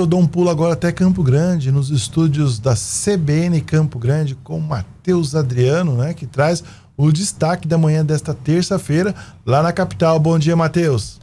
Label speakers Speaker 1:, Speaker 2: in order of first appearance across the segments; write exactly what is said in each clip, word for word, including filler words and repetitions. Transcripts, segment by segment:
Speaker 1: Eu dou um pulo agora até Campo Grande, nos estúdios da C B N Campo Grande, com Matheus Adriano, né, que traz o destaque da manhã desta terça-feira, lá na capital. Bom dia, Matheus.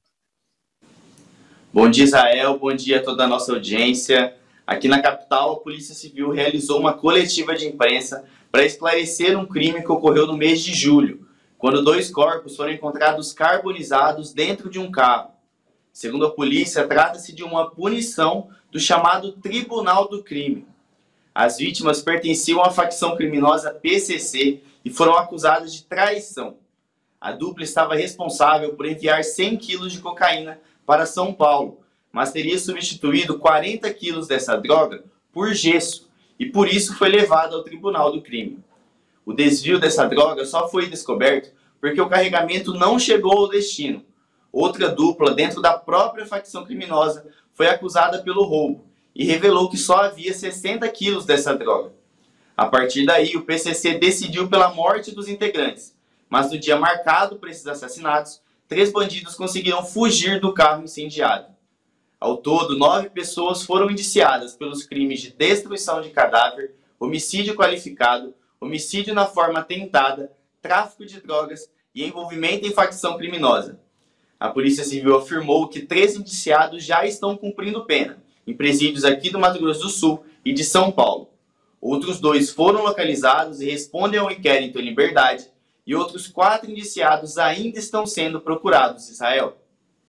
Speaker 2: Bom dia, Israel. Bom dia a toda a nossa audiência. Aqui na capital, a Polícia Civil realizou uma coletiva de imprensa para esclarecer um crime que ocorreu no mês de julho, quando dois corpos foram encontrados carbonizados dentro de um carro. Segundo a polícia, trata-se de uma punição do chamado Tribunal do Crime. As vítimas pertenciam à facção criminosa P C C e foram acusadas de traição. A dupla estava responsável por enviar cem quilos de cocaína para São Paulo, mas teria substituído quarenta quilos dessa droga por gesso e por isso foi levado ao Tribunal do Crime. O desvio dessa droga só foi descoberto porque o carregamento não chegou ao destino. Outra dupla dentro da própria facção criminosa foi acusada pelo roubo e revelou que só havia sessenta quilos dessa droga. A partir daí, o P C C decidiu pela morte dos integrantes, mas no dia marcado para esses assassinatos, três bandidos conseguiram fugir do carro incendiado. Ao todo, nove pessoas foram indiciadas pelos crimes de destruição de cadáver, homicídio qualificado, homicídio na forma tentada, tráfico de drogas e envolvimento em facção criminosa. A Polícia Civil afirmou que três indiciados já estão cumprindo pena, em presídios aqui do Mato Grosso do Sul e de São Paulo. Outros dois foram localizados e respondem ao inquérito em liberdade, e outros quatro indiciados ainda estão sendo procurados, Israel.